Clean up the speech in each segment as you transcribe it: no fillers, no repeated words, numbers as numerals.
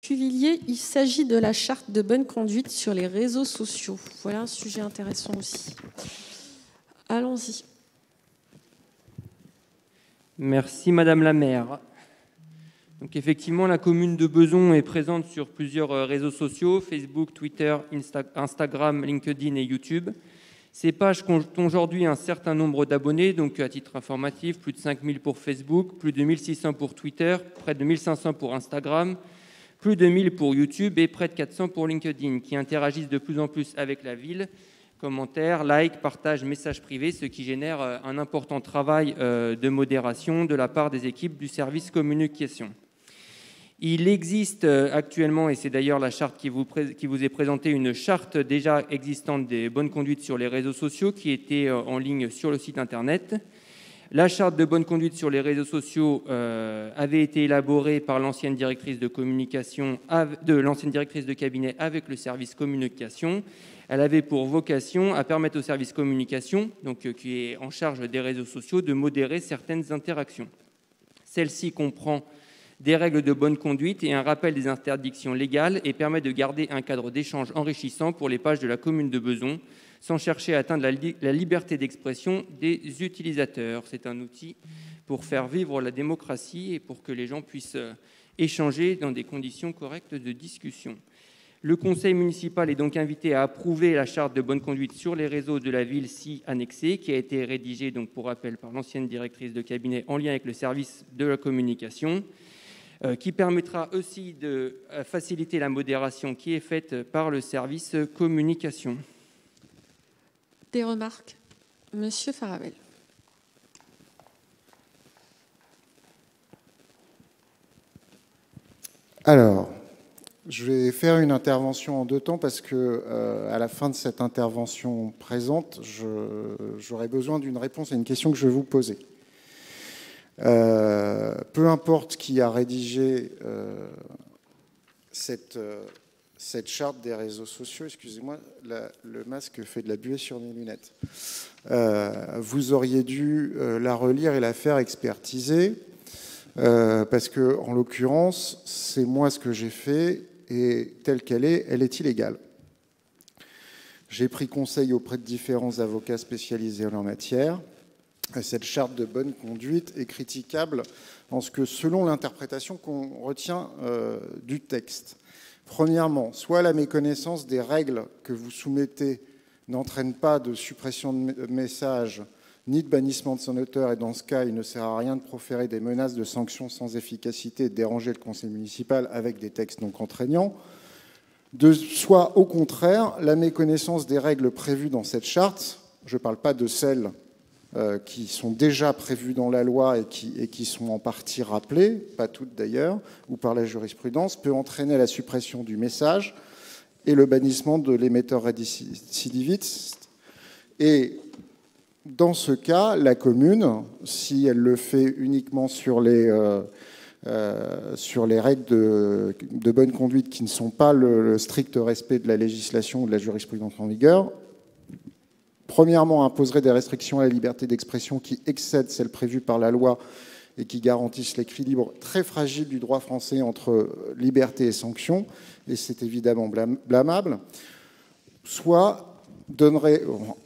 Cuvillier, il s'agit de la charte de bonne conduite sur les réseaux sociaux. Voilà un sujet intéressant aussi. Allons-y. Merci Madame la maire. Donc effectivement, la commune de Bezons est présente sur plusieurs réseaux sociaux, Facebook, Twitter, Instagram, LinkedIn et YouTube. Ces pages comptent aujourd'hui un certain nombre d'abonnés, donc à titre informatif, plus de 5000 pour Facebook, plus de 1600 pour Twitter, près de 1500 pour Instagram, plus de 1000 pour YouTube et près de 400 pour LinkedIn, qui interagissent de plus en plus avec la ville. Commentaires, likes, partages, messages privés, ce qui génère un important travail de modération de la part des équipes du service communication. Il existe actuellement, et c'est d'ailleurs la charte qui vous est présentée, une charte déjà existante des bonnes conduites sur les réseaux sociaux qui était en ligne sur le site internet. La charte de bonne conduite sur les réseaux sociaux avait été élaborée par l'ancienne directrice de communication, l'ancienne directrice de cabinet avec le service communication. Elle avait pour vocation à permettre au service communication, donc qui est en charge des réseaux sociaux, de modérer certaines interactions. Celle-ci comprend des règles de bonne conduite et un rappel des interdictions légales et permet de garder un cadre d'échange enrichissant pour les pages de la commune de Bezons, sans chercher à atteindre la liberté d'expression des utilisateurs. C'est un outil pour faire vivre la démocratie et pour que les gens puissent échanger dans des conditions correctes de discussion. Le conseil municipal est donc invité à approuver la charte de bonne conduite sur les réseaux de la ville si annexée, qui a été rédigée, donc, pour rappel, par l'ancienne directrice de cabinet en lien avec le service de la communication, qui permettra aussi de faciliter la modération qui est faite par le service communication. Des remarques, Monsieur Faravel. Alors, je vais faire une intervention en deux temps parce que à la fin de cette intervention présente, j'aurai besoin d'une réponse à une question que je vais vous poser. Peu importe qui a rédigé cette charte des réseaux sociaux, excusez-moi, le masque fait de la buée sur mes lunettes. Vous auriez dû la relire et la faire expertiser, parce que, en l'occurrence, c'est moi ce que j'ai fait, et telle qu'elle est, elle est illégale. J'ai pris conseil auprès de différents avocats spécialisés en la matière. Cette charte de bonne conduite est critiquable en ce que, selon l'interprétation qu'on retient du texte, premièrement, soit la méconnaissance des règles que vous soumettez n'entraîne pas de suppression de messages ni de bannissement de son auteur, et dans ce cas, il ne sert à rien de proférer des menaces de sanctions sans efficacité et de déranger le conseil municipal avec des textes non contraignants. Soit, au contraire, la méconnaissance des règles prévues dans cette charte, je ne parle pas de celles qui sont déjà prévues dans la loi et qui sont en partie rappelées, pas toutes d'ailleurs, ou par la jurisprudence, peut entraîner la suppression du message et le bannissement de l'émetteur récidiviste. Et dans ce cas, la commune, si elle le fait uniquement sur les règles de bonne conduite qui ne sont pas le strict respect de la législation ou de la jurisprudence en vigueur, premièrement, imposerait des restrictions à la liberté d'expression qui excèdent celles prévues par la loi et qui garantissent l'équilibre très fragile du droit français entre liberté et sanction, et c'est évidemment blâmable, soit donnerait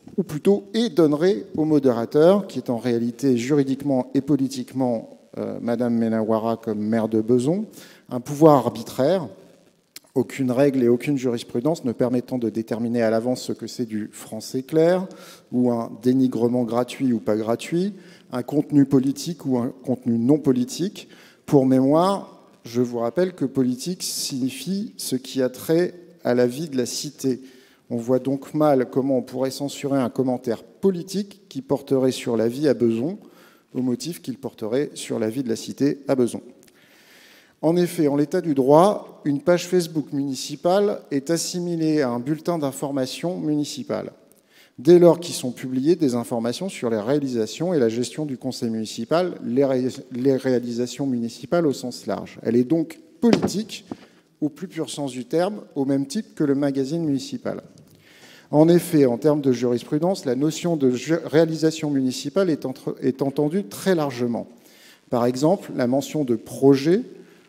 au modérateur, qui est en réalité juridiquement et politiquement Madame Menawara comme maire de Bezons, un pouvoir arbitraire, aucune règle et aucune jurisprudence ne permettant de déterminer à l'avance ce que c'est du français clair, ou un dénigrement gratuit ou pas gratuit, un contenu politique ou un contenu non politique. Pour mémoire, je vous rappelle que politique signifie ce qui a trait à la vie de la cité. On voit donc mal comment on pourrait censurer un commentaire politique qui porterait sur la vie à Bezons, au motif qu'il porterait sur la vie de la cité à Bezons. En effet, en l'état du droit, une page Facebook municipale est assimilée à un bulletin d'information municipal, dès lors qu'ils sont publiées des informations sur les réalisations et la gestion du conseil municipal, les réalisations municipales au sens large. Elle est donc politique, au plus pur sens du terme, au même type que le magazine municipal. En effet, en termes de jurisprudence, la notion de réalisation municipale est entendue très largement. Par exemple, la mention de projet,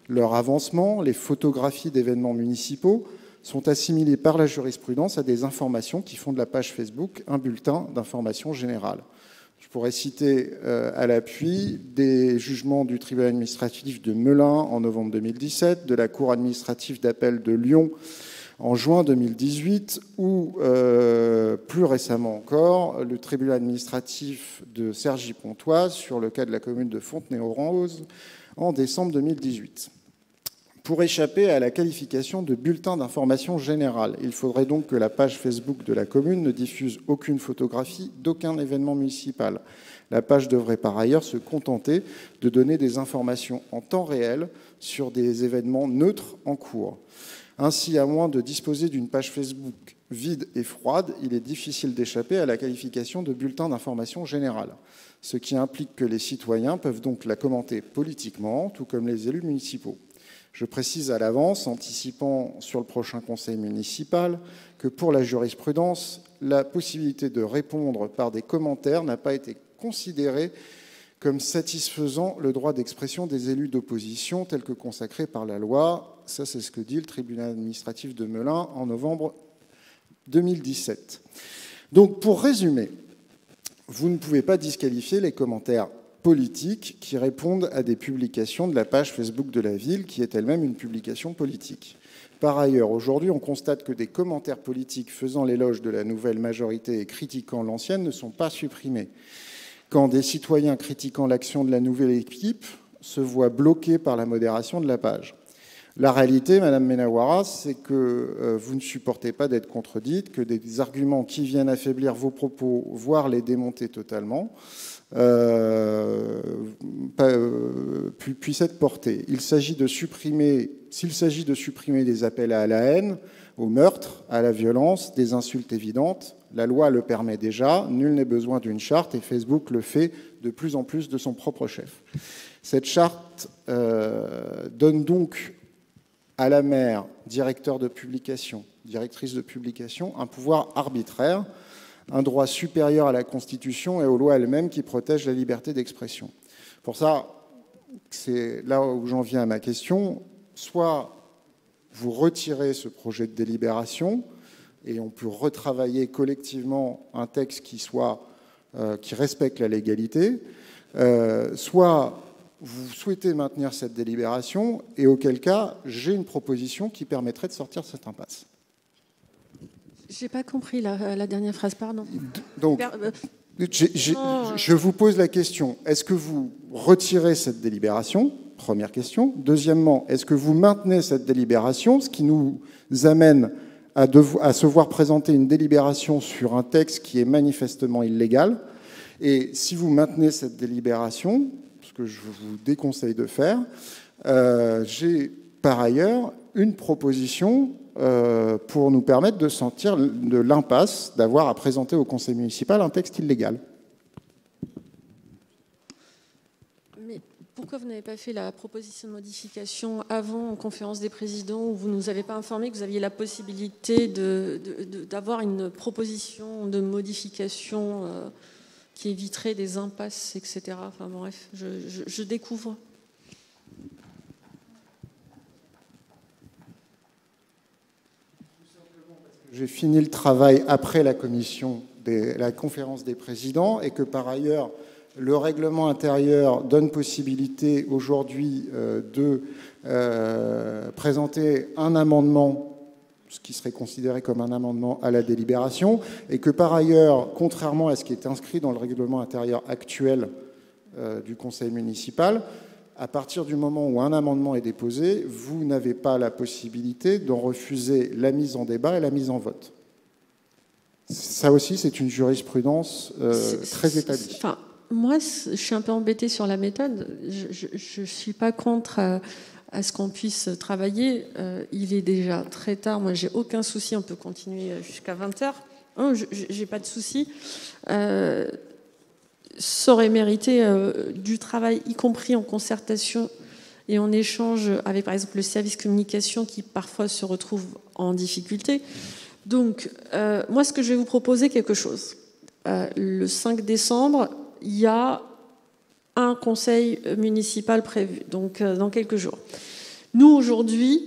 Leur avancement, les photographies d'événements municipaux, sont assimilées par la jurisprudence à des informations qui font de la page Facebook un bulletin d'information générale. Je pourrais citer à l'appui des jugements du tribunal administratif de Melun en novembre 2017, de la Cour administrative d'appel de Lyon en juin 2018, ou plus récemment encore, le tribunal administratif de Cergy-Pontoise sur le cas de la commune de Fontenay-aux-Roses en décembre 2018. Pour échapper à la qualification de bulletin d'information générale, il faudrait donc que la page Facebook de la commune ne diffuse aucune photographie d'aucun événement municipal. La page devrait par ailleurs se contenter de donner des informations en temps réel sur des événements neutres en cours. Ainsi, à moins de disposer d'une page Facebook vide et froide, il est difficile d'échapper à la qualification de bulletin d'information générale, ce qui implique que les citoyens peuvent donc la commenter politiquement, tout comme les élus municipaux. Je précise à l'avance, anticipant sur le prochain conseil municipal, que pour la jurisprudence, la possibilité de répondre par des commentaires n'a pas été considérée comme satisfaisant le droit d'expression des élus d'opposition tel que consacré par la loi. Ça, c'est ce que dit le tribunal administratif de Melun en novembre 2017. Donc, pour résumer, vous ne pouvez pas disqualifier les commentaires politiques qui répondent à des publications de la page Facebook de la ville, qui est elle-même une publication politique. Par ailleurs, aujourd'hui, on constate que des commentaires politiques faisant l'éloge de la nouvelle majorité et critiquant l'ancienne ne sont pas supprimés. Quand des citoyens critiquant l'action de la nouvelle équipe se voient bloqués par la modération de la page. La réalité, Madame Menawara, c'est que vous ne supportez pas d'être contredite, que des arguments qui viennent affaiblir vos propos, voire les démonter totalement, puissent être portés. S'il s'agit de supprimer des appels à la haine, au meurtre, à la violence, des insultes évidentes, la loi le permet déjà, nul n'est besoin d'une charte et Facebook le fait de plus en plus de son propre chef. Cette charte donne donc à la maire, directeur de publication, directrice de publication, un pouvoir arbitraire, un droit supérieur à la Constitution et aux lois elles-mêmes qui protègent la liberté d'expression. Pour ça, c'est là où j'en viens à ma question. Soit vous retirez ce projet de délibération et on peut retravailler collectivement un texte qui respecte la légalité, soit vous souhaitez maintenir cette délibération et auquel cas, j'ai une proposition qui permettrait de sortir de cette impasse. Je n'ai pas compris la dernière phrase, pardon. Donc, je vous pose la question, est-ce que vous retirez cette délibération? Première question. Deuxièmement, est-ce que vous maintenez cette délibération, ce qui nous amène à se voir présenter une délibération sur un texte qui est manifestement illégal? Et si vous maintenez cette délibération, ce que je vous déconseille de faire, j'ai par ailleurs une proposition pour nous permettre de sortir de l'impasse d'avoir à présenter au conseil municipal un texte illégal. Mais pourquoi vous n'avez pas fait la proposition de modification avant en conférence des présidents où vous ne nous avez pas informé que vous aviez la possibilité d'avoir une proposition de modification qui éviterait des impasses, etc. Enfin bref, je découvre. J'ai fini le travail après la conférence des présidents et que par ailleurs, le règlement intérieur donne possibilité aujourd'hui de présenter un amendement, ce qui serait considéré comme un amendement à la délibération, et que par ailleurs, contrairement à ce qui est inscrit dans le règlement intérieur actuel du conseil municipal, à partir du moment où un amendement est déposé, vous n'avez pas la possibilité d'en refuser la mise en débat et la mise en vote. Ça aussi, c'est une jurisprudence très établie. Enfin, moi, je suis un peu embêtée sur la méthode. Je ne suis pas contre à ce qu'on puisse travailler. Il est déjà très tard. Moi, j'ai aucun souci. On peut continuer jusqu'à 20h. J'ai pas de souci. Ça aurait mérité du travail, y compris en concertation et en échange avec, par exemple, le service communication qui parfois se retrouve en difficulté. Donc, moi, ce que je vais vous proposer, quelque chose. Le 5 décembre, il y a un conseil municipal prévu, donc dans quelques jours. Nous, aujourd'hui,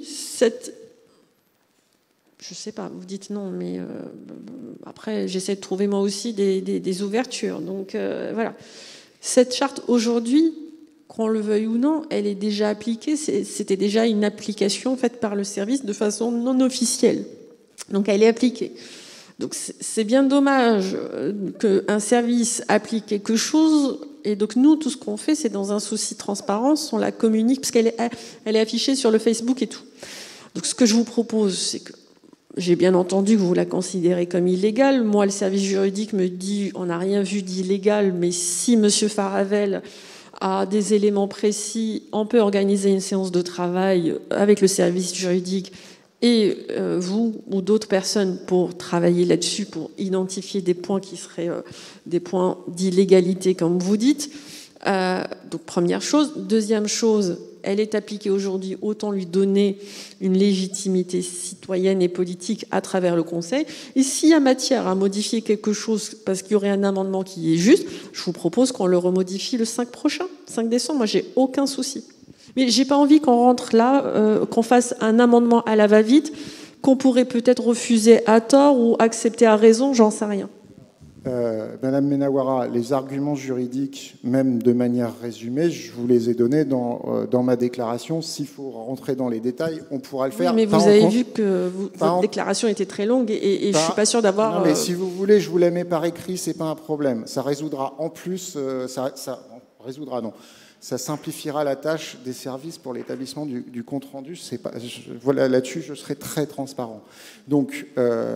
je sais pas, vous dites non, mais après, j'essaie de trouver moi aussi des ouvertures. Donc, voilà. Cette charte, aujourd'hui, qu'on le veuille ou non, elle est déjà appliquée. C'était déjà une application faite par le service de façon non officielle. Donc, elle est appliquée. Donc, c'est bien dommage qu'un service applique quelque chose. Et donc, nous, tout ce qu'on fait, c'est dans un souci de transparence, on la communique, parce qu'elle est affichée sur le Facebook et tout. Donc, ce que je vous propose, c'est que j'ai bien entendu que vous la considérez comme illégale. Moi, le service juridique me dit on n'a rien vu d'illégal, mais si M. Faravel a des éléments précis, on peut organiser une séance de travail avec le service juridique et vous ou d'autres personnes pour travailler là-dessus, pour identifier des points qui seraient des points d'illégalité, comme vous dites. Donc, première chose. Deuxième chose, elle est appliquée aujourd'hui, autant lui donner une légitimité citoyenne et politique à travers le Conseil. Et s'il y a matière à modifier quelque chose, parce qu'il y aurait un amendement qui est juste, je vous propose qu'on le remodifie le 5 prochain, 5 décembre. Moi, j'ai aucun souci. Mais j'ai pas envie qu'on rentre là, qu'on fasse un amendement à la va-vite, qu'on pourrait peut-être refuser à tort ou accepter à raison, j'en sais rien. Madame Menawara, les arguments juridiques, même de manière résumée, je vous les ai donnés dans ma déclaration. S'il faut rentrer dans les détails, on pourra le faire. Oui, mais vous avez vu que votre déclaration était très longue et je suis pas sûre d'avoir... Non, mais si vous voulez, je vous la mets par écrit, c'est pas un problème. Ça résoudra en plus... Ça simplifiera la tâche des services pour l'établissement du compte-rendu. Voilà, là-dessus, je serai très transparent. Donc,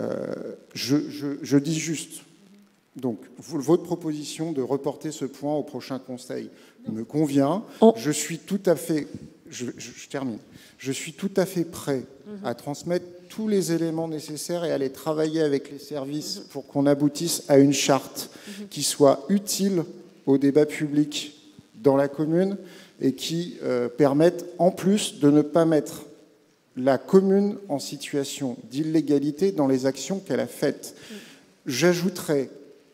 je dis juste... Donc, votre proposition de reporter ce point au prochain Conseil me convient. Je suis tout à fait... Je termine. Je suis tout à fait prêt à transmettre tous les éléments nécessaires et à aller travailler avec les services pour qu'on aboutisse à une charte qui soit utile au débat public dans la commune et qui permette en plus de ne pas mettre la commune en situation d'illégalité dans les actions qu'elle a faites. J'ajouterai,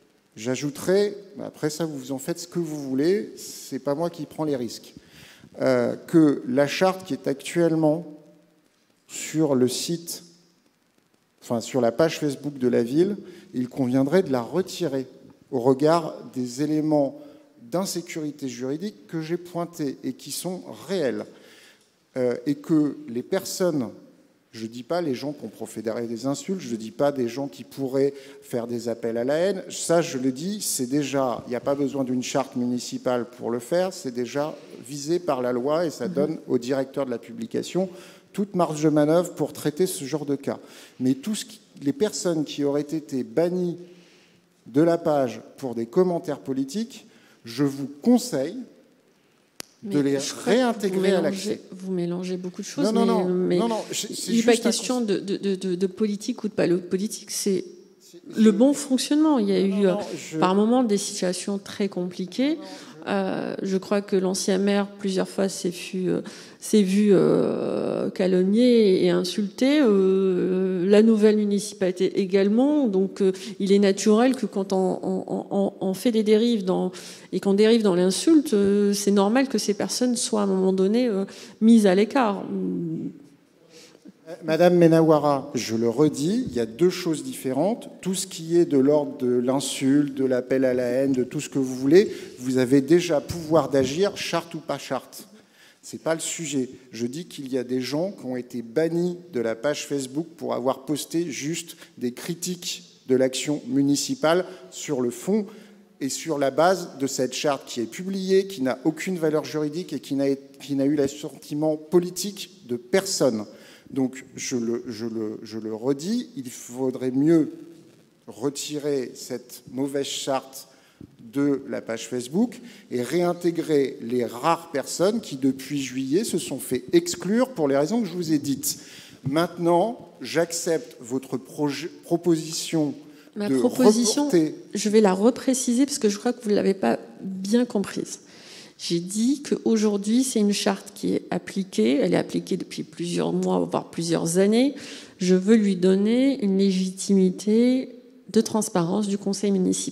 après ça vous en faites ce que vous voulez, c'est pas moi qui prends les risques, que la charte qui est actuellement sur le site, enfin sur la page Facebook de la ville, il conviendrait de la retirer au regard des éléments d'insécurité juridique que j'ai pointés et qui sont réels. Et que les personnes... Je ne dis pas les gens qui ont proféré des insultes, je ne dis pas des gens qui pourraient faire des appels à la haine. Ça, je le dis, c'est déjà, il n'y a pas besoin d'une charte municipale pour le faire, c'est déjà visé par la loi et ça donne au directeur de la publication toute marge de manœuvre pour traiter ce genre de cas. Mais les personnes qui auraient été bannies de la page pour des commentaires politiques, je vous conseille de les réintégrer à l'accès. Vous mélangez beaucoup de choses. Non, il n'est pas question de politique ou de pas politique, c'est le bon fonctionnement. Il y a eu par moments des situations très compliquées. Je crois que l'ancien maire, plusieurs fois, s'est vu calomnier et insulté. La nouvelle municipalité également. Donc, il est naturel que quand on fait des dérives et qu'on dérive dans l'insulte, c'est normal que ces personnes soient à un moment donné mises à l'écart. Madame Menawara, je le redis, il y a deux choses différentes. Tout ce qui est de l'ordre de l'insulte, de l'appel à la haine, de tout ce que vous voulez, vous avez déjà pouvoir d'agir, charte ou pas charte. Ce n'est pas le sujet. Je dis qu'il y a des gens qui ont été bannis de la page Facebook pour avoir posté juste des critiques de l'action municipale sur le fond et sur la base de cette charte qui est publiée, qui n'a aucune valeur juridique et qui n'a eu l'assentiment politique de personne. Donc, je le redis, il faudrait mieux retirer cette mauvaise charte de la page Facebook et réintégrer les rares personnes qui, depuis juillet, se sont fait exclure pour les raisons que je vous ai dites. Maintenant, j'accepte votre proposition de reporter... Je vais la repréciser parce que je crois que vous ne l'avez pas bien comprise. J'ai dit qu'aujourd'hui, c'est une charte qui est appliquée. Elle est appliquée depuis plusieurs mois, voire plusieurs années. Je veux lui donner une légitimité de transparence du conseil municipal.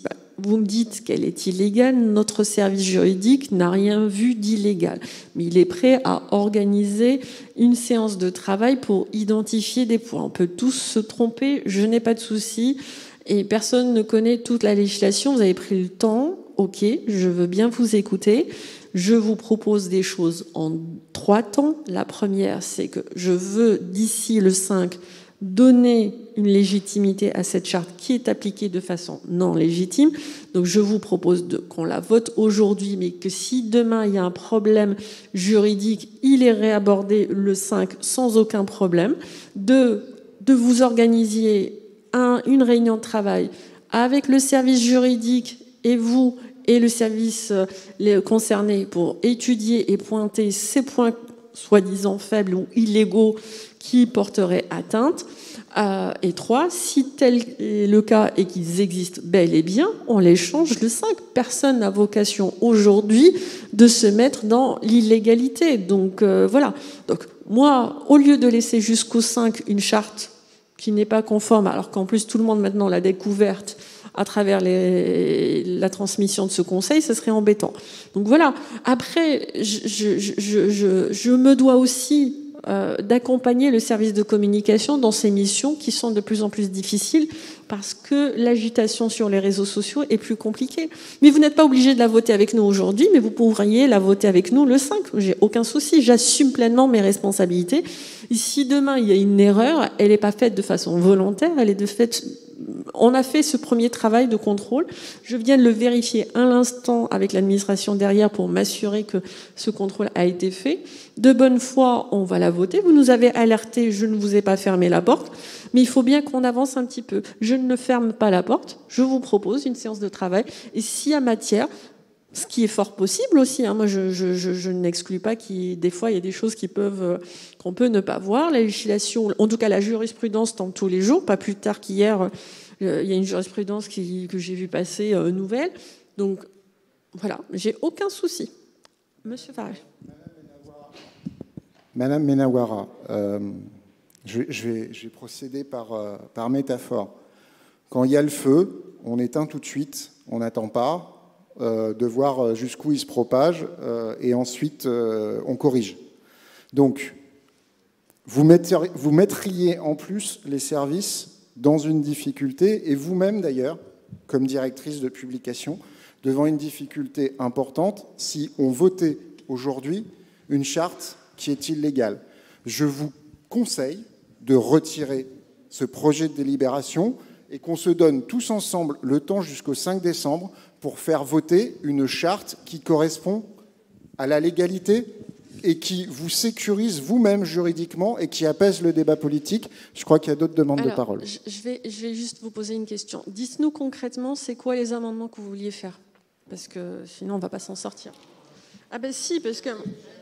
vous me dites qu'elle est illégale, notre service juridique n'a rien vu d'illégal. Mais il est prêt à organiser une séance de travail pour identifier des points. On peut tous se tromper, je n'ai pas de souci. Et personne ne connaît toute la législation. Vous avez pris le temps, ok, je veux bien vous écouter. Je vous propose des choses en 3 temps. La première, c'est que je veux, d'ici le 5, donner une légitimité à cette charte qui est appliquée de façon non légitime. Donc je vous propose qu'on la vote aujourd'hui, mais que si demain il y a un problème juridique, il est réabordé le 5 sans aucun problème. De vous organiser une réunion de travail avec le service juridique et vous et le service concerné pour étudier et pointer ces points soi-disant faibles ou illégaux qui porteraient atteinte. Et 3, si tel est le cas et qu'ils existent bel et bien, on les change le 5. Personne n'a vocation aujourd'hui de se mettre dans l'illégalité. Donc voilà. Donc moi, au lieu de laisser jusqu'au 5 une charte qui n'est pas conforme, alors qu'en plus tout le monde maintenant l'a découverte à travers la transmission de ce conseil, ce serait embêtant. Donc voilà. Après, je me dois aussi d'accompagner le service de communication dans ces missions qui sont de plus en plus difficiles parce que l'agitation sur les réseaux sociaux est plus compliquée. Mais vous n'êtes pas obligé de la voter avec nous aujourd'hui, mais vous pourriez la voter avec nous le 5. J'ai aucun souci, j'assume pleinement mes responsabilités. Et si demain il y a une erreur, elle n'est pas faite de façon volontaire, elle est de fait... On a fait ce premier travail de contrôle. Je viens de le vérifier à l'instant avec l'administration derrière pour m'assurer que ce contrôle a été fait. De bonne foi, on va la voter. Vous nous avez alerté, je ne vous ai pas fermé la porte, mais il faut bien qu'on avance un petit peu. Je ne ferme pas la porte, je vous propose une séance de travail. Et s'il y a matière, ce qui est fort possible aussi, hein, moi je n'exclus pas qu'il des fois il y a des choses qu'on peut ne pas voir. La législation, en tout cas la jurisprudence tente tous les jours, pas plus tard qu'hier, il y a une jurisprudence que j'ai vu passer nouvelle. Donc voilà, j'ai aucun souci. Monsieur Farage. Madame Menawara, je vais procéder par métaphore. Quand il y a le feu, on éteint tout de suite, on n'attend pas de voir jusqu'où il se propage et ensuite on corrige. Donc, vous mettriez en plus les services dans une difficulté et vous-même d'ailleurs, comme directrice de publication, devant une difficulté importante si on votait aujourd'hui une charte qui est illégale. Je vous conseille de retirer ce projet de délibération et qu'on se donne tous ensemble le temps jusqu'au 5 décembre pour faire voter une charte qui correspond à la légalité et qui vous sécurise vous-même juridiquement et qui apaise le débat politique. Je crois qu'il y a d'autres demandes de parole. Je vais juste vous poser une question. Dites-nous concrètement, c'est quoi les amendements que vous vouliez faire? Parce que sinon, on ne va pas s'en sortir. Ah ben si, parce que...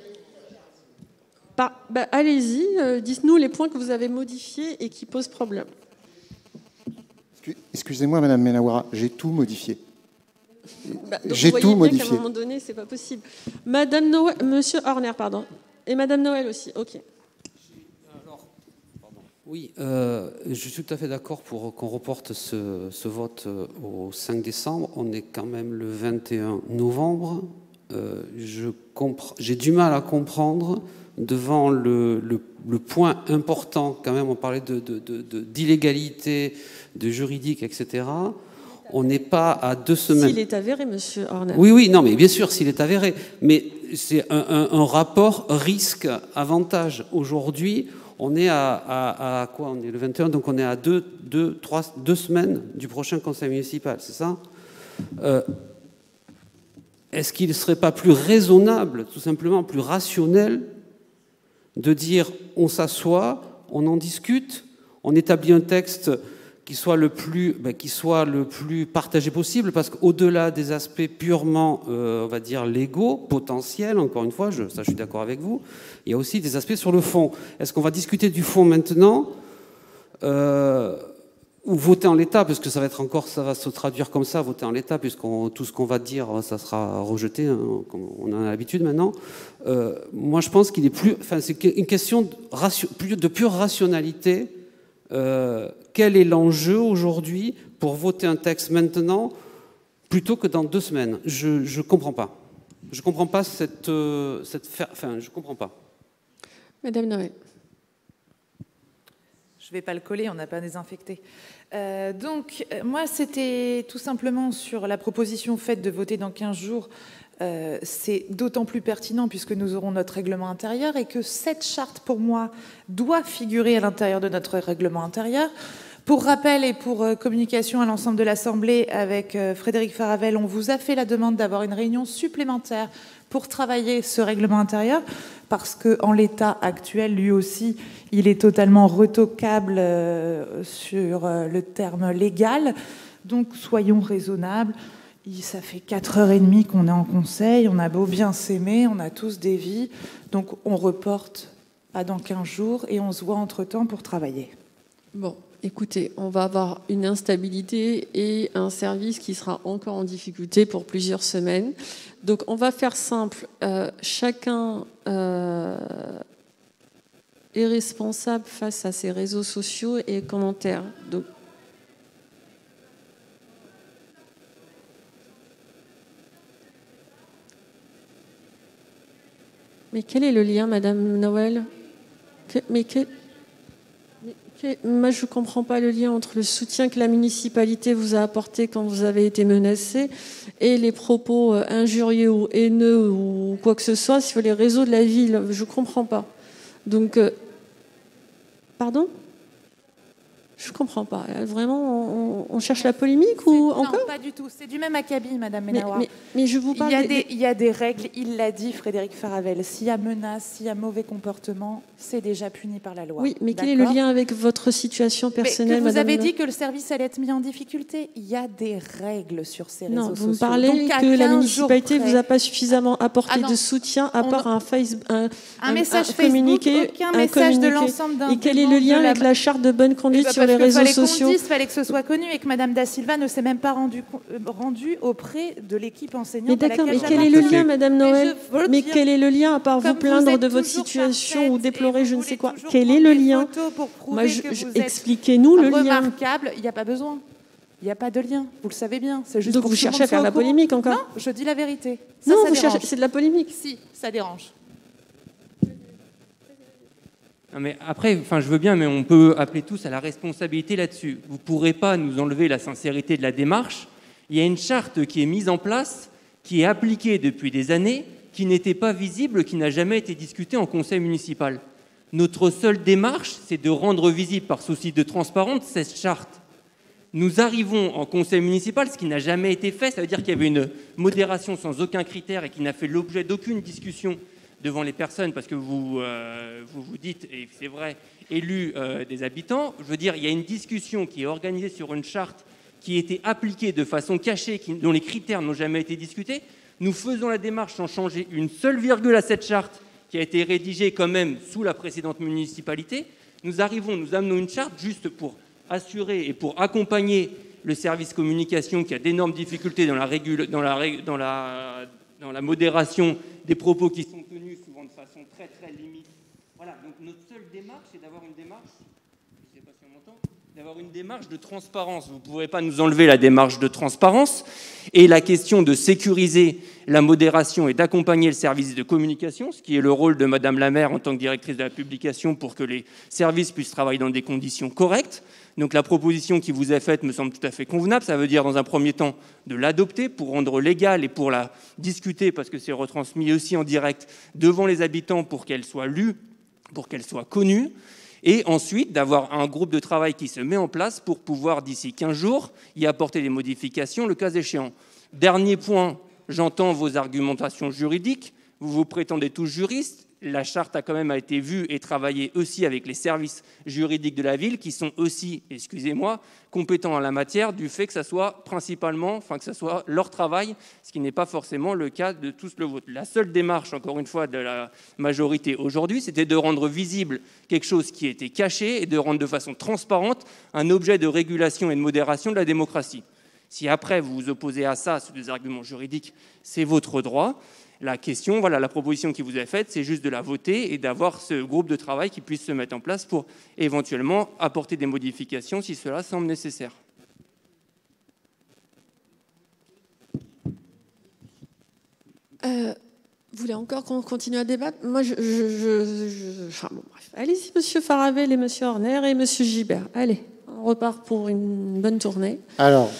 allez-y, dites-nous les points que vous avez modifiés et qui posent problème. Excusez-moi, Madame Menawara, j'ai tout modifié. J'ai tout modifié. Qu'à un moment donné, c'est pas possible. Madame Noël, Monsieur Horner, pardon, et Madame Noël aussi. Ok. Alors, oui, je suis tout à fait d'accord pour qu'on reporte ce vote au 5 décembre. On est quand même le 21 novembre. J'ai du mal à comprendre devant le point important, quand même, on parlait d'illégalité, de juridique, etc. On n'est pas à 2 semaines. S'il est avéré, Monsieur Horner. Oui, non, mais bien sûr, s'il est avéré. Mais c'est un rapport risque-avantage. Aujourd'hui, on est à quoi? On est le 21, donc on est à 2 semaines du prochain conseil municipal, c'est ça? Est-ce qu'il ne serait pas plus raisonnable, tout simplement plus rationnel, de dire on s'assoit, on en discute, on établit un texte qui soit le plus partagé possible, parce qu'au-delà des aspects purement, on va dire, légaux, potentiels, encore une fois, je suis d'accord avec vous, il y a aussi des aspects sur le fond. Est-ce qu'on va discuter du fond maintenant ou voter en l'état, parce que ça va se traduire comme ça, voter en l'état, puisque tout ce qu'on va dire, ça sera rejeté, hein, comme on en a l'habitude maintenant. Moi, je pense qu'il est c'est une question de pure rationalité. Quel est l'enjeu aujourd'hui pour voter un texte maintenant plutôt que dans 2 semaines. Je comprends pas. Je comprends pas je comprends pas. Madame Noël. Je ne vais pas le coller, on n'a pas désinfecté. Donc, moi, c'était tout simplement sur la proposition faite de voter dans 15 jours. C'est d'autant plus pertinent puisque nous aurons notre règlement intérieur et que cette charte, pour moi, doit figurer à l'intérieur de notre règlement intérieur. Pour rappel et pour communication à l'ensemble de l'Assemblée, avec Frédéric Faravel, on vous a fait la demande d'avoir une réunion supplémentaire pour travailler ce règlement intérieur, parce qu'en l'état actuel, lui aussi, il est totalement retoquable sur le terme légal. Donc, soyons raisonnables. Ça fait 4h30 qu'on est en conseil, on a beau bien s'aimer, on a tous des vies. Donc, on reporte à dans 15 jours et on se voit entre-temps pour travailler. Bon, écoutez, on va avoir une instabilité et un service qui sera encore en difficulté pour plusieurs semaines. Donc, on va faire simple. Chacun est responsable face à ses réseaux sociaux et commentaires. Donc, mais quel est le lien, Madame Noël? Moi, je ne comprends pas le lien entre le soutien que la municipalité vous a apporté quand vous avez été menacé et les propos injurieux ou haineux ou quoi que ce soit sur les réseaux de la ville. Je ne comprends pas. Donc, pardon? Je ne comprends pas. Vraiment, on cherche la polémique ou encore? Non, pas du tout. C'est du même acabit, Madame Menawa. Mais je vous parle... Il y a des règles, il l'a dit, Frédéric Faravel. S'il y a menace, s'il y a mauvais comportement, c'est déjà puni par la loi. Oui, mais quel est le lien avec votre situation personnelle, Madame? Vous avez Madame dit que le service allait être mis en difficulté. Il y a des règles sur ces réseaux sociaux. Non, vous me parlez que la municipalité ne vous a pas suffisamment apporté de soutien à part un Facebook, un message Facebook, communiqué, aucun message de l'ensemble d'un... Et quel est le lien avec la charte de bonne conduite sur les réseaux sociaux? Il fallait que ce soit connu et que Madame Da Silva ne s'est même pas rendue auprès de l'équipe enseignante. Mais d'accord, mais quel est le lien, Madame Noël? Mais quel est le lien, à part vous plaindre de votre situation ou déplorer je ne sais quoi? Quel est le lien? Moi, expliquez-nous le lien. Remarquable, il n'y a pas besoin. Il n'y a pas de lien, vous le savez bien. Juste donc vous cherchez à faire la polémique encore? Non, je dis la vérité. Ça, non, vous cherchez, c'est de la polémique. Si, ça dérange. Non mais après, je veux bien, mais on peut appeler tous à la responsabilité là-dessus. Vous ne pourrez pas nous enlever la sincérité de la démarche. Il y a une charte qui est mise en place, qui est appliquée depuis des années, qui n'était pas visible, qui n'a jamais été discutée en conseil municipal. Notre seule démarche, c'est de rendre visible, par souci de transparence, cette charte. Nous arrivons en conseil municipal, ce qui n'a jamais été fait, ça veut dire qu'il y avait une modération sans aucun critère et qui n'a fait l'objet d'aucune discussion devant les personnes, parce que vous dites, et c'est vrai, élus des habitants. Je veux dire, il y a une discussion qui est organisée sur une charte qui a été appliquée de façon cachée, dont les critères n'ont jamais été discutés. Nous faisons la démarche sans changer une seule virgule à cette charte qui a été rédigée quand même sous la précédente municipalité. Nous amenons une charte juste pour assurer et pour accompagner le service communication qui a d'énormes difficultés dans la modération des propos qui sont tenus souvent de façon très très limite. Voilà, donc notre seule démarche, c'est d'avoir une démarche, je ne sais pas si on m'entend, d'avoir une démarche de transparence. Vous ne pourrez pas nous enlever la démarche de transparence. Et la question de sécuriser la modération et d'accompagner le service de communication, ce qui est le rôle de Madame la maire en tant que directrice de la publication pour que les services puissent travailler dans des conditions correctes. Donc la proposition qui vous est faite me semble tout à fait convenable. Ça veut dire, dans un premier temps, de l'adopter pour rendre légale et pour la discuter, parce que c'est retransmis aussi en direct devant les habitants pour qu'elle soit lue, pour qu'elle soit connue. Et ensuite, d'avoir un groupe de travail qui se met en place pour pouvoir, d'ici 15 jours, y apporter des modifications, le cas échéant. Dernier point, j'entends vos argumentations juridiques. Vous vous prétendez tous juristes. La charte a quand même été vue et travaillée aussi avec les services juridiques de la ville qui sont aussi, excusez-moi, compétents en la matière du fait que ça soit que ça soit leur travail, ce qui n'est pas forcément le cas de tous le vôtre. La seule démarche, encore une fois, de la majorité aujourd'hui, c'était de rendre visible quelque chose qui était caché et de rendre de façon transparente un objet de régulation et de modération de la démocratie. Si après vous vous opposez à ça sous des arguments juridiques, c'est votre droit. La question, la proposition qui vous est faite, c'est juste de la voter et d'avoir ce groupe de travail qui puisse se mettre en place pour éventuellement apporter des modifications si cela semble nécessaire. Vous voulez encore qu'on continue à débattre? Moi, enfin, bon, bref. Allez-y, monsieur Faravel et monsieur Horner et monsieur Gibert. Allez, on repart pour une bonne tournée. Alors,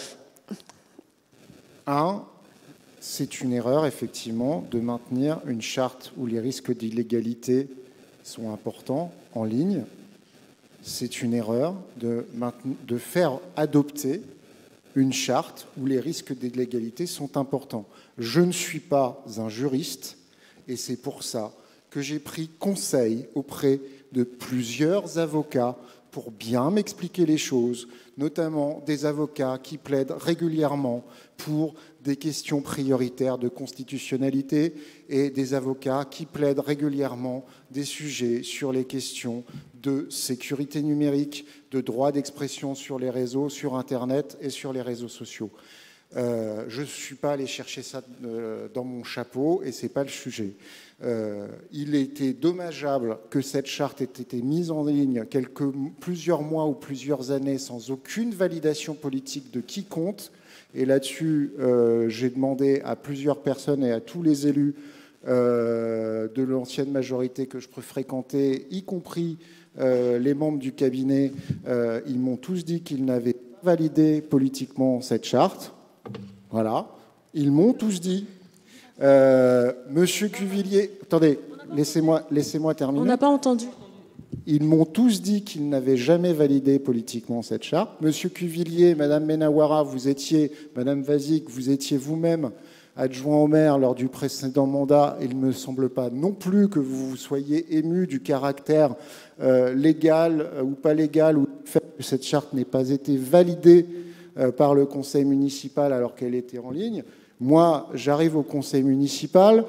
c'est une erreur, effectivement, de maintenir une charte où les risques d'illégalité sont importants en ligne. C'est une erreur de faire adopter une charte où les risques d'illégalité sont importants. Je ne suis pas un juriste et c'est pour ça que j'ai pris conseil auprès de plusieurs avocats pour bien m'expliquer les choses, notamment des avocats qui plaident régulièrement pour des questions prioritaires de constitutionnalité et des avocats qui plaident régulièrement des sujets sur les questions de sécurité numérique, de droit d'expression sur les réseaux, sur Internet et sur les réseaux sociaux. Je ne suis pas allé chercher ça dans mon chapeau et ce n'est pas le sujet. Il était dommageable que cette charte ait été mise en ligne plusieurs mois ou plusieurs années sans aucune validation politique de quiconque. Et là-dessus, j'ai demandé à plusieurs personnes et à tous les élus de l'ancienne majorité que je peux fréquenter, y compris les membres du cabinet, ils m'ont tous dit qu'ils n'avaient pas validé politiquement cette charte. Voilà, ils m'ont tous dit. Monsieur Cuvillier, attendez, laissez-moi terminer. On n'a pas entendu. Ils m'ont tous dit qu'ils n'avaient jamais validé politiquement cette charte. Monsieur Cuvillier, Madame Menawara, Madame Vazik, vous étiez vous-même adjoint au maire lors du précédent mandat. Il ne me semble pas non plus que vous soyez ému du caractère légal ou pas légal ou du fait que cette charte n'ait pas été validée par le conseil municipal alors qu'elle était en ligne. Moi, j'arrive au conseil municipal,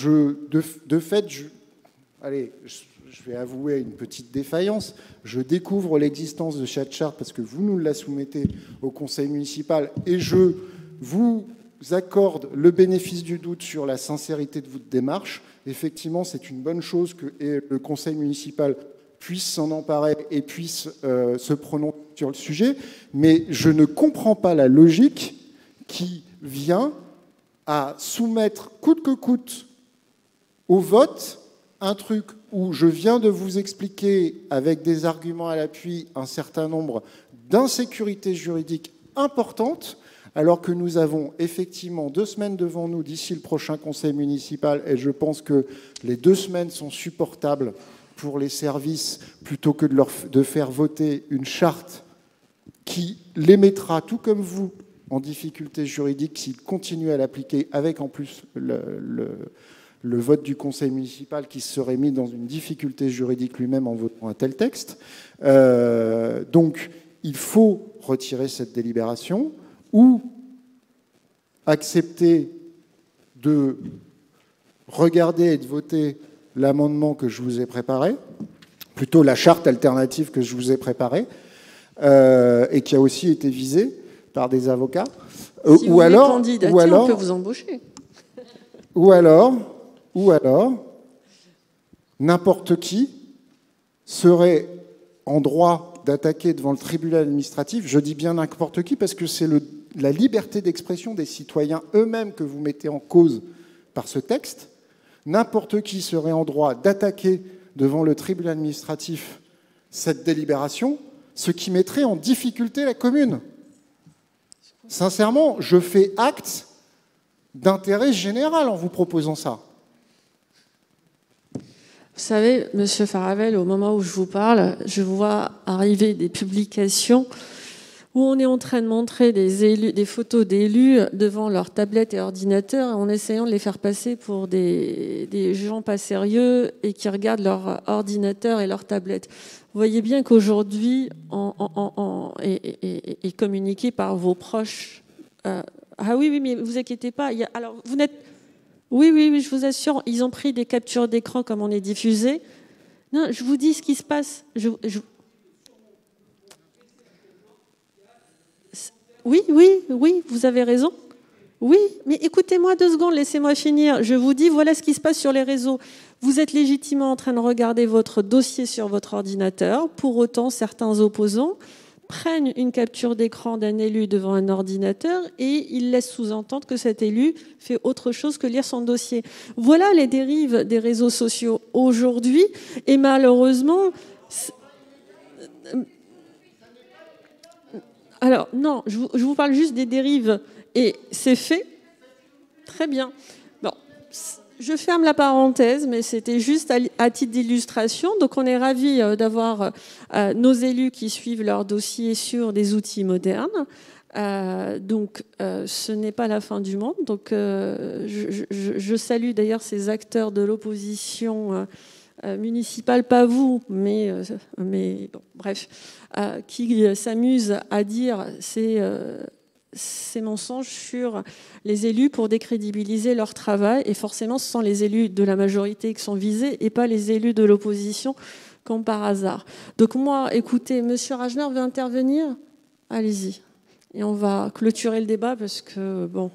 allez, je vais avouer une petite défaillance, je découvre l'existence de cette charte parce que vous nous la soumettez au conseil municipal et je vous accorde le bénéfice du doute sur la sincérité de votre démarche. Effectivement, c'est une bonne chose que le conseil municipal puisse s'en emparer et puisse se prononcer sur le sujet, mais je ne comprends pas la logique qui vient à soumettre coûte que coûte au vote un truc où je viens de vous expliquer avec des arguments à l'appui un certain nombre d'insécurités juridiques importantes, alors que nous avons effectivement 2 semaines devant nous d'ici le prochain conseil municipal, et je pense que les 2 semaines sont supportables pour les services, plutôt que de faire voter une charte qui les mettra, tout comme vous, en difficulté juridique s'ils continuent à l'appliquer, avec en plus le vote du conseil municipal qui serait mis dans une difficulté juridique lui-même en votant un tel texte. Donc, il faut retirer cette délibération ou accepter de regarder et de voter l'amendement que je vous ai préparé, plutôt la charte alternative que je vous ai préparée, et qui a aussi été visée par des avocats. Si vous voulez candidater, on peut vous embaucher. Ou alors, n'importe qui serait en droit d'attaquer devant le tribunal administratif. Je dis bien n'importe qui parce que c'est la liberté d'expression des citoyens eux-mêmes que vous mettez en cause par ce texte. N'importe qui serait en droit d'attaquer devant le tribunal administratif cette délibération, ce qui mettrait en difficulté la commune. Sincèrement, je fais acte d'intérêt général en vous proposant ça. Vous savez, monsieur Faravel, au moment où je vous parle, je vois arriver des publications où on est en train de montrer des photos d'élus devant leurs tablettes et ordinateurs en essayant de les faire passer pour des gens pas sérieux et qui regardent leur ordinateur et leur tablette. Vous voyez bien qu'aujourd'hui, et communiqué par vos proches... ah oui, mais vous inquiétez pas. Alors, vous n'êtes... Oui, je vous assure, ils ont pris des captures d'écran comme on est diffusé. Non, je vous dis ce qui se passe. Oui, vous avez raison. Oui, mais écoutez-moi 2 secondes, laissez-moi finir. Je vous dis, voilà ce qui se passe sur les réseaux. Vous êtes légitimement en train de regarder votre dossier sur votre ordinateur. Pour autant, certains opposants prennent une capture d'écran d'un élu devant un ordinateur et ils laissent sous-entendre que cet élu fait autre chose que lire son dossier. Voilà les dérives des réseaux sociaux aujourd'hui. Et malheureusement... Alors, non, je vous parle juste des dérives. Et c'est fait. Très bien. Bon, je ferme la parenthèse, mais c'était juste à titre d'illustration. Donc, on est ravis d'avoir nos élus qui suivent leur dossier sur des outils modernes. Donc, ce n'est pas la fin du monde. Donc, je salue d'ailleurs ces acteurs de l'opposition municipale, pas vous, mais bon, bref, qui s'amusent à dire ces mensonges sur les élus pour décrédibiliser leur travail. Et forcément, ce sont les élus de la majorité qui sont visés et pas les élus de l'opposition, comme par hasard. Donc moi, écoutez, Monsieur Rajner veut intervenir. Allez-y. Et on va clôturer le débat parce que, bon...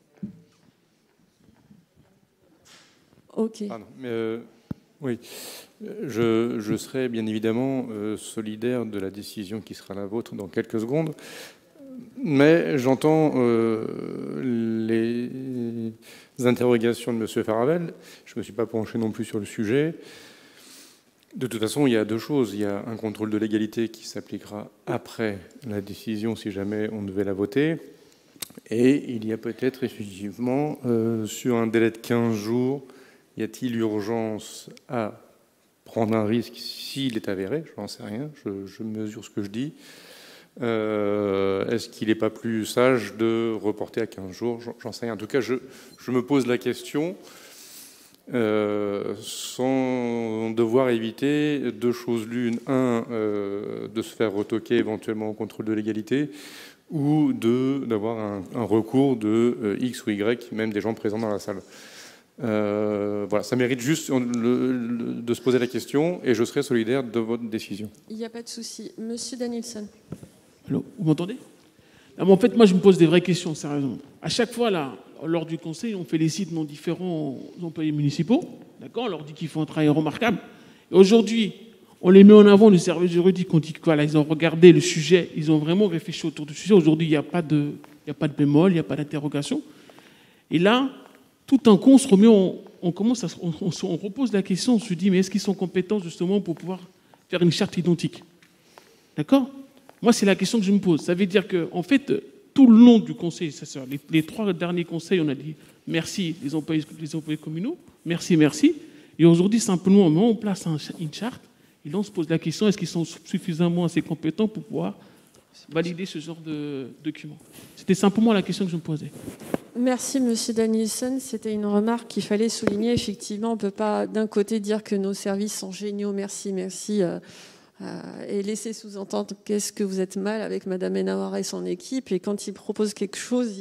Ok. Pardon, oui, je serai bien évidemment solidaire de la décision qui sera la vôtre dans quelques secondes, mais j'entends les interrogations de M. Faravel. Je ne me suis pas penché non plus sur le sujet. De toute façon, il y a deux choses. Il y a un contrôle de légalité qui s'appliquera après la décision si jamais on devait la voter. Et il y a peut-être effectivement, sur un délai de 15 jours, y a-t-il urgence à prendre un risque s'il est avéré? Je n'en sais rien, je mesure ce que je dis. Est-ce qu'il n'est pas plus sage de reporter à 15 jours? J'en sais rien. En tout cas, je me pose la question sans devoir éviter deux choses l'une. Un, de se faire retoquer éventuellement au contrôle de légalité, ou d'avoir un recours de X ou Y, même des gens présents dans la salle. Voilà, ça mérite juste de se poser la question et je serai solidaire de votre décision. Il n'y a pas de souci. Monsieur Danielson. Allô, vous m'entendez? En fait, moi, je me pose des vraies questions, sérieusement. À chaque fois, là, lors du conseil, on félicite nos différents employés municipaux. D'accord? On leur dit qu'ils font un travail remarquable. Et aujourd'hui, on les met en avant, le service juridique. On dit quoi, là, ils ont regardé le sujet, ils ont vraiment réfléchi autour du sujet. Aujourd'hui, il n'y a pas de bémol, il n'y a pas d'interrogation. Et là, tout un coup, on se remet, on repose la question, on se dit, mais est-ce qu'ils sont compétents justement pour pouvoir faire une charte identique? D'accord? Moi, c'est la question que je me pose. Ça veut dire qu'en fait, tout le long du conseil, les 3 derniers conseils, on a dit merci les employés communaux, merci. Et aujourd'hui, simplement, on met en place une charte, et là, on se pose la question, est-ce qu'ils sont suffisamment assez compétents pour pouvoir valider ce genre de document? C'était simplement la question que je me posais. Merci, Monsieur Danielson. C'était une remarque qu'il fallait souligner. Effectivement, on ne peut pas d'un côté dire que nos services sont géniaux, merci, et laisser sous-entendre qu'est-ce que vous êtes mal avec Madame Enawara et son équipe. Et quand ils proposent quelque chose,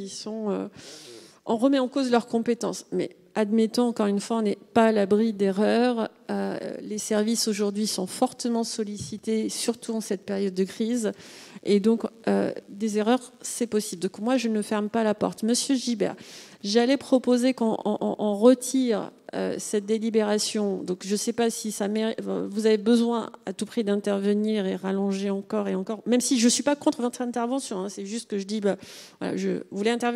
on remet en cause leurs compétences. Mais admettons, encore une fois, on n'est pas à l'abri d'erreurs. Les services aujourd'hui sont fortement sollicités, surtout en cette période de crise. Et donc, des erreurs, c'est possible. Donc, moi, je ne ferme pas la porte. Monsieur Gibert, j'allais proposer qu'on retire cette délibération. Donc, je ne sais pas si ça mérite. Vous avez besoin à tout prix d'intervenir et rallonger encore et encore. Même si je ne suis pas contre votre intervention. Hein, c'est juste que je dis, voilà, vous voulez intervenir ?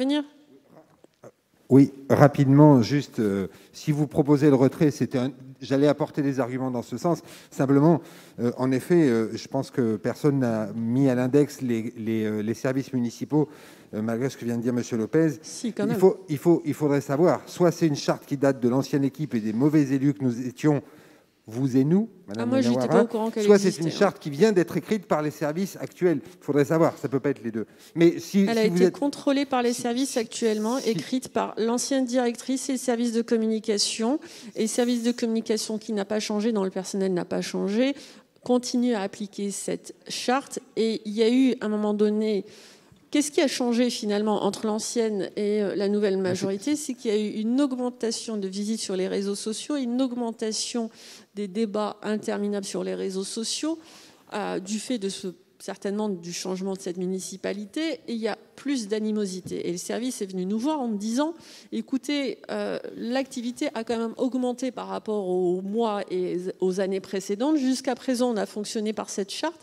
Oui, rapidement, juste, si vous proposez le retrait, j'allais apporter des arguments dans ce sens. Simplement, en effet, je pense que personne n'a mis à l'index les services municipaux, malgré ce que vient de dire M. Lopez. Si, quand même. Il faudrait savoir, soit c'est une charte qui date de l'ancienne équipe et des mauvais élus que nous étions, vous et nous, Madame moi, je n'étais pas au courant qu'elle soit existait, c'est une charte qui vient d'être écrite par les services actuels. Il faudrait savoir, ça ne peut pas être les deux. Mais elle a été contrôlée par les services actuellement, écrite par l'ancienne directrice et le service de communication. Et le service de communication qui n'a pas changé, dont le personnel n'a pas changé, continue à appliquer cette charte. Et il y a eu, à un moment donné... Qu'est-ce qui a changé finalement entre l'ancienne et la nouvelle majorité? C'est qu'il y a eu une augmentation de visites sur les réseaux sociaux, une augmentation des débats interminables sur les réseaux sociaux, du fait de certainement du changement de cette municipalité, et il y a plus d'animosité. Et le service est venu nous voir en me disant, écoutez, l'activité a quand même augmenté par rapport aux mois et aux années précédentes. Jusqu'à présent, on a fonctionné par cette charte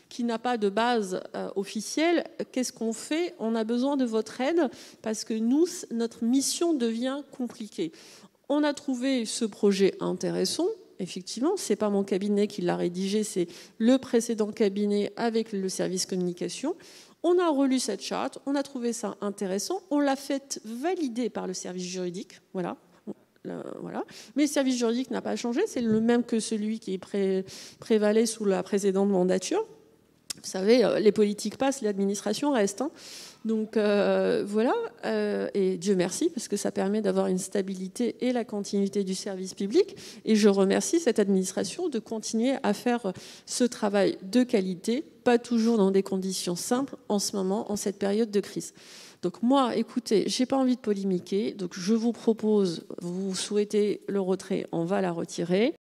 qui n'a pas de base officielle. Qu'est-ce qu'on fait? On a besoin de votre aide parce que nous, notre mission devient compliquée. On a trouvé ce projet intéressant. Effectivement, ce n'est pas mon cabinet qui l'a rédigé, c'est le précédent cabinet avec le service communication. On a relu cette charte, on a trouvé ça intéressant, on l'a fait valider par le service juridique. Voilà. Mais le service juridique n'a pas changé, c'est le même que celui qui prévalait sous la précédente mandature. Vous savez, les politiques passent, l'administration reste. Donc voilà, et Dieu merci, parce que ça permet d'avoir une stabilité et la continuité du service public. Et je remercie cette administration de continuer à faire ce travail de qualité, pas toujours dans des conditions simples en ce moment, en cette période de crise. Donc moi, écoutez, j'ai pas envie de polémiquer, donc je vous propose, vous souhaitez le retrait, on va la retirer.